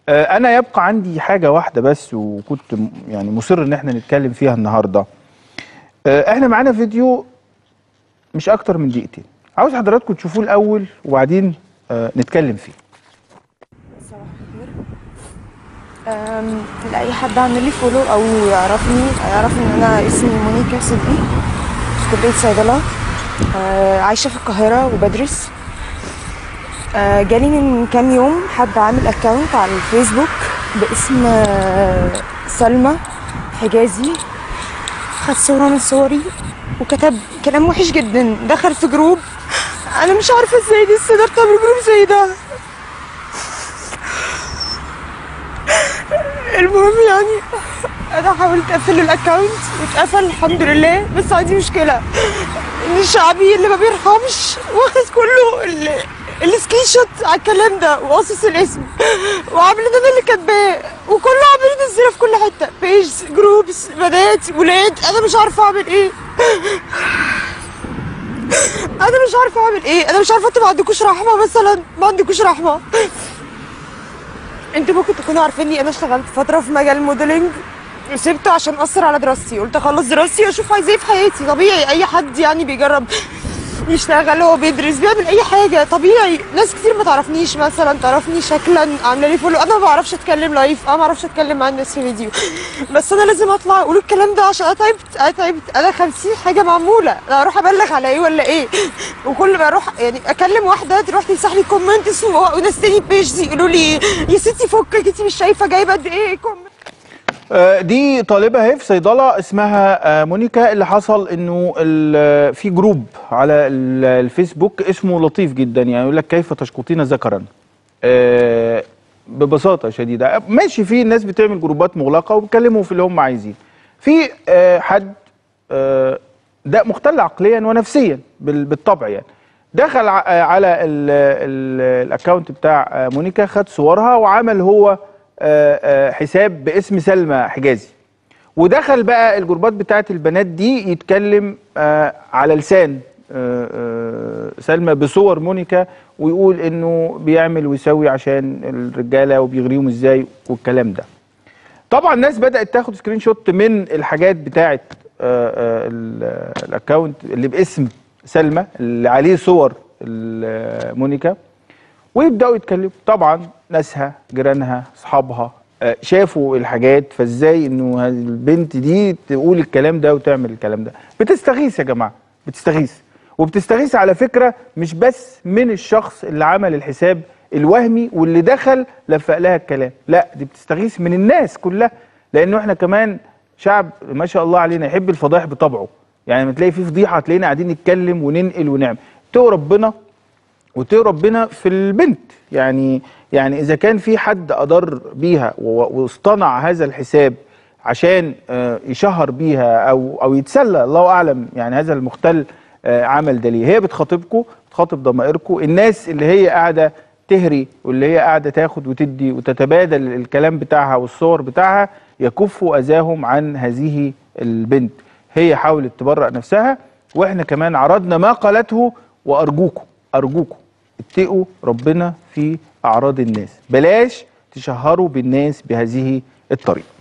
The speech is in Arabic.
انا يبقى عندي حاجه واحده بس، وكنت يعني مصر ان احنا نتكلم فيها النهارده. احنا معانا فيديو مش اكتر من دقيقتين، عاوز حضراتكم تشوفوه الاول وبعدين نتكلم فيه. صباح الخير. لأي حد عامل لي فولو او يعرفني هيعرف ان انا اسمي مونيكا صدقي، في كلية صيدلة، عايشة في القاهرة وبدرس. جالي من كام يوم حد عامل اكونت على الفيسبوك باسم سلمى حجازي، خد صورة من صوري وكتب كلام وحش جدا، دخل في جروب انا مش عارفة ازاي دي الصدر تعمل جروب زي ده. المهم يعني انا حاولت اقفل الاكونت واتقفل الحمد لله، بس عندي مشكله ان الشعبي اللي ما بيرحمش واخد كله السكرين شوت على الكلام ده وقاصص الاسم وعامل ان انا اللي كاتباه، وكله عامل ينزلها في كل حته، بيجز، جروبس، بنات، ولاد. انا مش عارفه اعمل ايه. انا مش عارفه اعمل ايه. انا مش عارفه انتوا ما عندكوش رحمه مثلا؟ ما عندكوش رحمه؟ انتوا ممكن تكونوا عارفيني انا اشتغلت فتره في مجال الموديلنج وسبته عشان اثر على دراستي، قلت اخلص دراستي واشوف عايز ايه في حياتي. طبيعي اي حد يعني بيجرب يشتغل، هو بيدرس بيعمل اي حاجه طبيعي. ناس كتير ما تعرفنيش مثلا، تعرفني شكلا عامله لي فولو، انا ما بعرفش اتكلم لايف، انا ما بعرفش اتكلم مع الناس في فيديو، بس انا لازم اطلع اقول الكلام ده عشان انا تعبت. انا 50 حاجه معموله، انا اروح ابلغ على ايه ولا ايه؟ وكل ما اروح يعني اكلم واحده تروح تمسح لي كومنت اسمه، وناس تاني بيجز يقولوا لي يا ستي فكك انت مش شايفه جايبه قد ايه كومنت. دي طالبة اهي في صيدلة اسمها مونيكا، اللي حصل انه في جروب على الفيسبوك اسمه لطيف جدا، يعني يقول لك كيف تشقطين ذكرا. ببساطة شديدة ماشي، في ناس بتعمل جروبات مغلقة وبيتكلموا في اللي هم عايزين. في حد ده مختل عقليا ونفسيا بالطبع، يعني دخل على الاكونت بتاع مونيكا، خد صورها وعمل هو حساب باسم سلمى حجازي، ودخل بقى الجروبات بتاعت البنات دي يتكلم على لسان سلمى بصور مونيكا، ويقول انه بيعمل ويسوي عشان الرجاله وبيغريهم ازاي والكلام ده. طبعا الناس بدات تاخد سكرين شوت من الحاجات بتاعت الاكونت اللي باسم سلمى اللي عليه صور مونيكا، ويبداوا يتكلموا. طبعا ناسها، جيرانها، اصحابها شافوا الحاجات، فازاي انه البنت دي تقول الكلام ده وتعمل الكلام ده؟ بتستغيث يا جماعه، بتستغيث. وبتستغيث على فكره مش بس من الشخص اللي عمل الحساب الوهمي واللي دخل لفق لها الكلام، لا دي بتستغيث من الناس كلها، لانه احنا كمان شعب ما شاء الله علينا يحب الفضائح بطبعه. يعني لما تلاقي في فضيحه تلاقينا قاعدين نتكلم وننقل ونعمل. اتقوا ربنا واتقوا ربنا في البنت. يعني اذا كان في حد اضر بيها واصطنع هذا الحساب عشان يشهر بيها او يتسلى، الله اعلم يعني هذا المختل عمل ده ليه. هي بتخاطبكم، بتخاطب ضمائركم، الناس اللي هي قاعده تهري واللي هي قاعده تاخد وتدي وتتبادل الكلام بتاعها والصور بتاعها، يكفوا اذاهم عن هذه البنت. هي حاولت تبرأ نفسها، واحنا كمان عرضنا ما قالته. وارجوكم اتقوا ربنا في اعراض الناس، بلاش تشهروا بالناس بهذه الطريقه.